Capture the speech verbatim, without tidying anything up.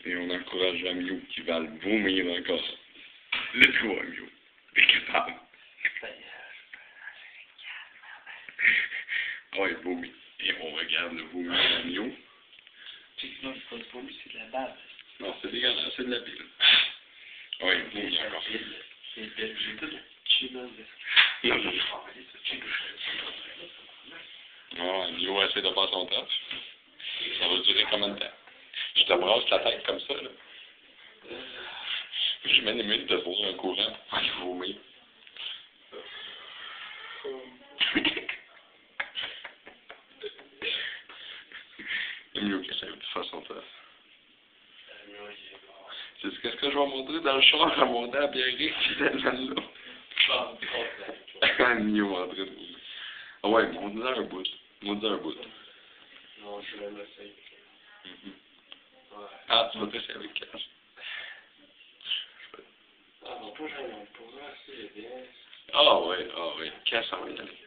Et on encourage Amio qui va le vomir encore. Let's go, Amio. T'es capable. Oh, il vomit. Et on regarde le vomi d'Amio. Non, c'est pas du vomi, c'est de la bave. Non, c'est dégueulasse, c'est de la bile. Oh, il vomit encore. C'est belle, j'ai tout tué dans le Non, non, non. Non, Amio essaie de faire son taf. Ça va durer combien de temps? Je te brasse la tête comme ça, là. J'ai même aimé de te voir un courant pour aller vomir. Amio qui essaie de faire son taf. C'est ce que je vais montrer dans le char à monter à Pierre-Ric, c'est tellement là. Amio en train de vomir. Ah ouais, monte-en un bout. Monte-en un bout. Non, je vais l'essayer. Mm-hmm. Ah, tu vas t'essayer avec Cass. Ah, non, pas vraiment. Pour moi, c'est bien. Ah ouais, ah ouais. Cass en va y aller.